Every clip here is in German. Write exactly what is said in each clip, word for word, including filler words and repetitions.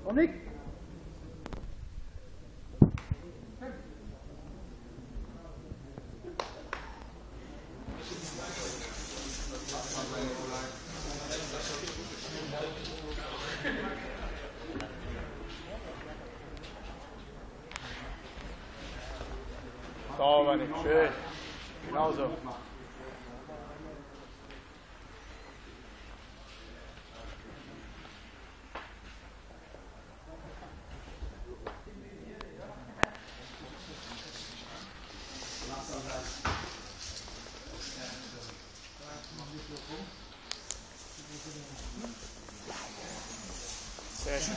Komm, Nick! Sauber, Nick, schön. Genauso. Sehr schön.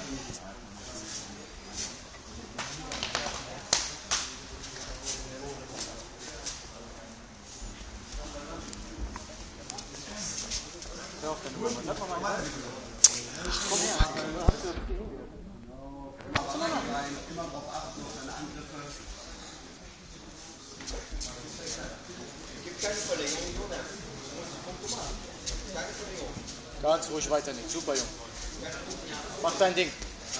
Doch, dann holen wir das mal rein. Komm her. Immer drauf achten, auf seine Angriffe. Es gibt keine Verlängerung, Jonas. Keine Verlängerung. Ganz ruhig weiter, Nick. Super, Junge. Mach dein Ding.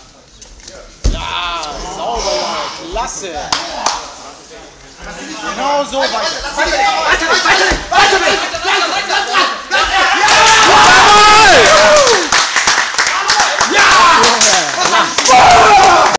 Ja, sauber, Junge. Klasse. Genau so weiter. Warte, warte, warte!